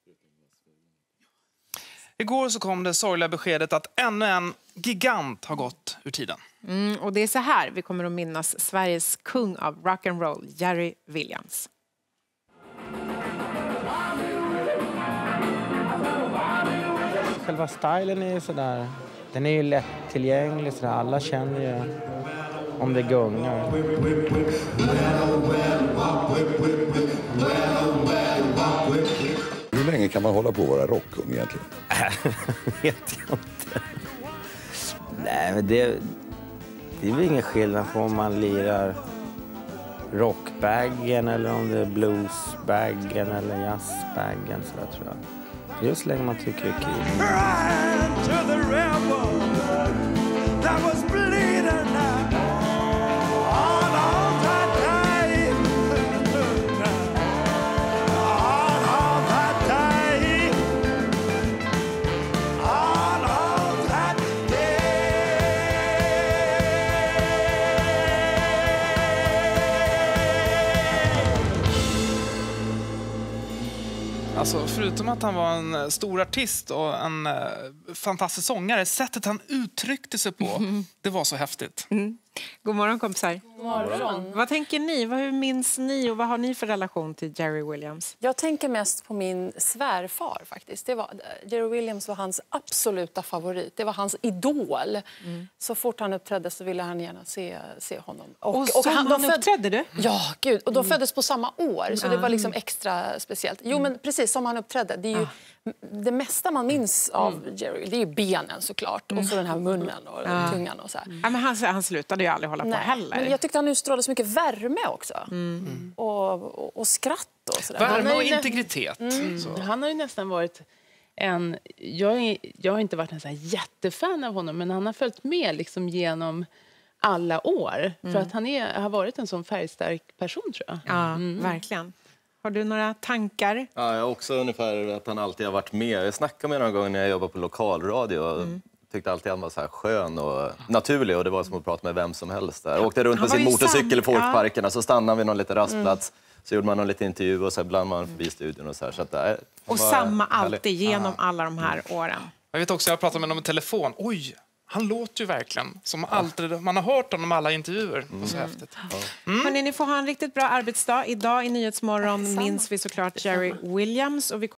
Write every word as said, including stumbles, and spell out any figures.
Igår så kom det sorgliga beskedet att ännu en gigant har gått ur tiden. Mm, och det är så här vi kommer att minnas Sveriges kung av rock and roll, Jerry Williams. Själva stilen är ju sådär, den är ju lättillgänglig sådär, alla känner ju om det gungar. Hur länge kan man hålla på att vara rockkung egentligen? Vet jag inte. Nej, men det, det är väl ingen skillnad på om man lirar rockbaggen eller om det är bluesbaggen eller jazzbaggen, så där, tror jag. Det är så länge man tycker det är kul. Alltså, förutom att han var en stor artist och en uh, fantastisk sångare, sättet han uttryckte sig på, mm. det var så häftigt. Mm. God morgon, kompisar. God morgon. Vad tänker ni? Hur minns ni och vad har ni för relation till Jerry Williams? Jag tänker mest på min svärfar faktiskt. Det var, Jerry Williams var hans absoluta favorit. Det var hans idol. Mm. Så fort han uppträdde så ville han gärna se, se honom. Och, och, och han, han föd... uppträdde du? Ja, gud. Och de mm. föddes på samma år. Så mm. det var liksom extra speciellt. Jo, men precis som han uppträdde. Det är ju ah. det mesta man minns av mm. Jerry. Det är ju benen såklart. Mm. Och så den här munnen och ah. tungan och så här. Ja, men han, han slutade ju aldrig hålla Nej. på heller. Men jag tyckte han utstrålade så mycket värme också. Mm. Och, och, och skratt och sådär. Värme och integritet. Mm. Så. Han har ju nästan varit en... Jag, är, jag har inte varit en så här jättefan av honom, men han har följt med liksom genom alla år. Mm. För att han är, har varit en sån färgstark person, tror jag. Ja, mm. verkligen. Har du några tankar? Ja, jag har också ungefär att han alltid har varit med. Jag snackade med någon gång när jag jobbade på lokalradio och mm. tyckte alltid att han var så här skön och naturlig, och det var som att prata med vem som helst där. Jag åkte runt med sin motorcykel i Folkparkerna, ja. Så stannade vi någon liten rastplats. Mm. Så gjorde man någon liten intervju och så ibland man förbi studion och så här. Så att det och samma alltid genom ah. alla de här åren. Jag vet också, jag pratade med honom i telefon. Oj, han låter ju verkligen som alltid. Man har hört honom i alla intervjuer. Mm. Och så häftigt. Mm. Hörrni, ni får ha en riktigt bra arbetsdag. Idag i Nyhetsmorgon minns vi såklart Jerry Williams. Och vi